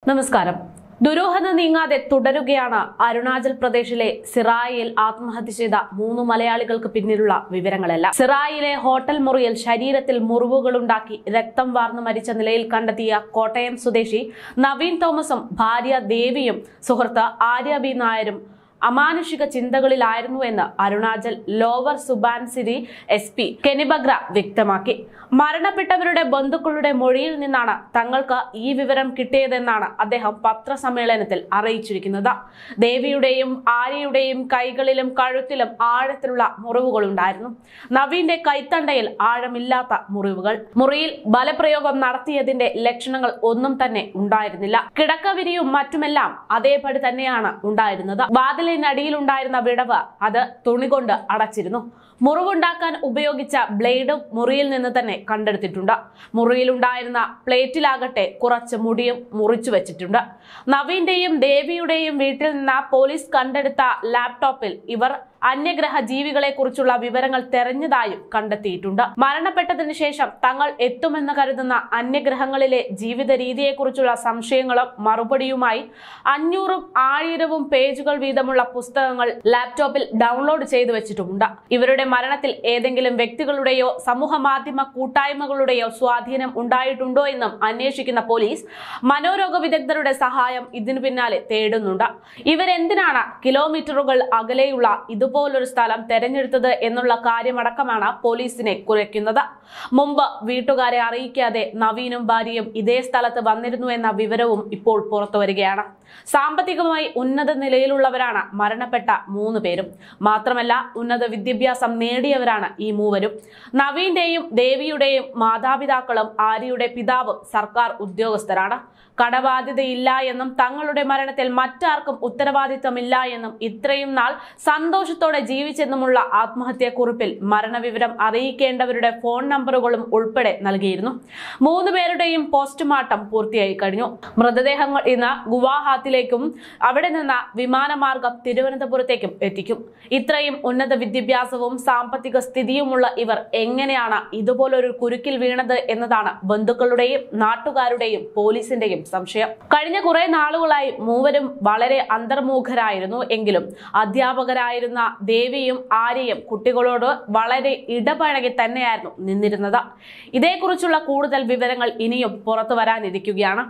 നമസ്കാരം. ദുരൂഹത നീങ്ങാതെ തുടരുകയാണ് അരുണാചൽ പ്രദേശിലെ സിറായിയിൽ ആത്മഹത്യ ചെയ്ത 3 മലയാളികൾക്ക് പിന്നിലുള്ള വിവരങ്ങളെല്ലാം. സിറായിലെ ഹോട്ടൽ മുറിയിൽ ശരീരത്തിൽ മുറിവുകളുണ്ടാക്കി രക്തം വാർന്നു മരിച്ച നിലയിൽ കണ്ടെത്തിയ കോട്ടയം സ്വദേശി നവീൻ തോമസും ഭാര്യ ദേവിയും സുഹൃത്ത് ആര്യ ബി നായരും അമാനുഷിക ചിന്തകളിലായിരുന്നു എന്ന് അരുണാചൽ ലോവർ സുബാൻസിരി SP കെനിബഗ്ര വ്യക്തമാക്കി. മരണപ്പെട്ടവരുടെ ബന്ധുക്കളുടെ മൊഴിയിൽ നിന്നാണ് തങ്ങൾക്ക് ഈ വിവരം കിട്ടിയതെന്നാണ് അദ്ദേഹം പത്രസമ്മേളനത്തിൽ അറിയിച്ചിരിക്കുന്നത്. ദേവിയുടെയും ആര്യയുടെയും കൈകളിലും കഴുത്തിലും ആഴത്തിലുള്ള മുറിവുകളുണ്ടായിരുന്നു. നവീന്റെ കൈത്തണ്ടയിൽ ആഴമില്ലാത്ത മുറിവുകൾ. മുറിയിൽ ബലപ്രയോഗം നടത്തിയതിന്റെ ലക്ഷണങ്ങൾ ഒന്നും തന്നെ ഉണ്ടായിരുന്നില്ല. കിടക്കവിരിയും മറ്റുമെല്ലാം അതേപടി തന്നെയാണ് ഉണ്ടായിരുന്നത്. വാതിലിനടിയിലുണ്ടായിരുന്ന വിടവ് അത് തുണി കൊണ്ട് അടച്ചിരുന്നു. മുറിവുണ്ടാക്കാൻ ഉപയോഗിച്ച ബ്ലേഡും മുറിയിൽ നിന്ന് തന്നെ കണ്ടെടുത്തിട്ടുണ്ട്. മുറിയിലുണ്ടായിരുന്ന പ്ലേറ്റിലാകട്ടെ കുറച്ച് മുടിയും മുറിച്ചു വെച്ചിട്ടുണ്ട്. നവീന്റെയും ദേവിയുടെയും വീട്ടിൽ നിന്ന് പോലീസ് കണ്ടെടുത്ത ലാപ്ടോപ്പിൽ ഇവർ അന്യഗ്രഹ ജീവികളെ കുറിച്ചുള്ള വിവരങ്ങൾ തെരഞ്ഞതായും കണ്ടെത്തിയിട്ടുണ്ട്. മരണപ്പെട്ടതിനു ശേഷം തങ്ങൾ എത്തുമെന്ന് കരുതുന്ന അന്യഗ്രഹങ്ങളിലെ ജീവിത രീതിയെക്കുറിച്ചുള്ള സംശയങ്ങളും മറുപടിയുമായി 500ഉം 1000ഉം പേജുകൾ വീതമുള്ള പുസ്തകങ്ങൾ ലാപ്ടോപ്പിൽ ഡൗൺലോഡ് ചെയ്തു വെച്ചിട്ടുമുണ്ട്. ഇവരുടെ മരണത്തിൽ ഏതെങ്കിലും വ്യക്തികളുടെയോ സമൂഹ മാധ്യമ കൂട്ടായ്മകളുടെയോ സ്വാധീനം ഉണ്ടായിട്ടുണ്ടോ എന്നും അന്വേഷിക്കുന്ന പോലീസ് മനോരോഗ വിദഗ്ധരുടെ സഹായം ഇതിനു പിന്നാലെ തേടുന്നുണ്ട്. ഇവരെന്തിനാണ് കിലോമീറ്ററുകൾ അകലെയുള്ള ഇതുപോലൊരു സ്ഥലം തെരഞ്ഞെടുത്തത് എന്നുള്ള കാര്യമടക്കമാണ് പോലീസിനെ കുരയ്ക്കുന്നത്. മുമ്പ് വീട്ടുകാരെ അറിയിക്കാതെ നവീനും ഭാര്യയും ഇതേ സ്ഥലത്ത് വന്നിരുന്നു എന്ന വിവരവും ഇപ്പോൾ പുറത്തു വരികയാണ്. സാമ്പത്തികമായി ഉന്നത നിലയിലുള്ളവരാണ് മരണപ്പെട്ട 3 പേരും. മാത്രമല്ല ഉന്നത വിദ്യാഭ്യാസം നേടിയവരാണ് ഈ മൂവരും. നവീന്റെയും ദേവിയുടെയും മാതാപിതാക്കളും ആര്യയുടെ പിതാവും സർക്കാർ ഉദ്യോഗസ്ഥരാണ്. കടബാധ്യതയില്ല എന്നും തങ്ങളുടെ മരണത്തിൽ മറ്റാർക്കും ഉത്തരവാദിത്തമില്ല എന്നും ഇത്രയും നാൾ സന്തോഷത്തോടെ ജീവിച്ചെന്നുമുള്ള ആത്മഹത്യാക്കുറിപ്പിൽ മരണവിവരം അറിയിക്കേണ്ടവരുടെ ഫോൺ നമ്പറുകളും ഉൾപ്പെടെ നൽകിയിരുന്നു. 3 പേരുടെയും പോസ്റ്റ്മോർട്ടം പൂർത്തിയായി കഴിഞ്ഞു. മൃതദേഹങ്ങൾ ഇന്ന് ഗുവാഹത്തിയിലേക്കും അവിടെ നിന്ന് വിമാനമാർഗം തിരുവനന്തപുരത്തേക്കും എത്തിക്കും. ഇത്രയും ഉന്നത വിദ്യാഭ്യാസവും സാമ്പത്തിക സ്ഥിതിയുമുള്ള ഇവർ എങ്ങനെയാണ് ഇതുപോലൊരു കുരുക്കിൽ വീണത് എന്നതാണ് ബന്ധുക്കളുടെയും നാട്ടുകാരുടെയും പോലീസിന്റെയും സംശയം. കഴിഞ്ഞ കുറെ നാളുകളായി മൂവരും വളരെ അന്തർമുഖരായിരുന്നു എങ്കിലും അധ്യാപകരായിരുന്ന ദേവിയും ആര്യയും കുട്ടികളോട് വളരെ ഇടപഴകി തന്നെയായിരുന്നു നിന്നിരുന്നത്. ഇതേക്കുറിച്ചുള്ള കൂടുതൽ വിവരങ്ങൾ ഇനിയും പുറത്തു വരാനിരിക്കുകയാണ്.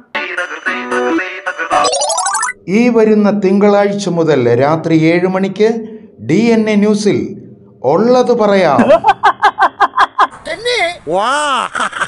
ഈ വരുന്ന തിങ്കളാഴ്ച മുതൽ രാത്രി 7 മണിക്ക് DNA ന്യൂസിൽ ഉള്ളത് പറയാം.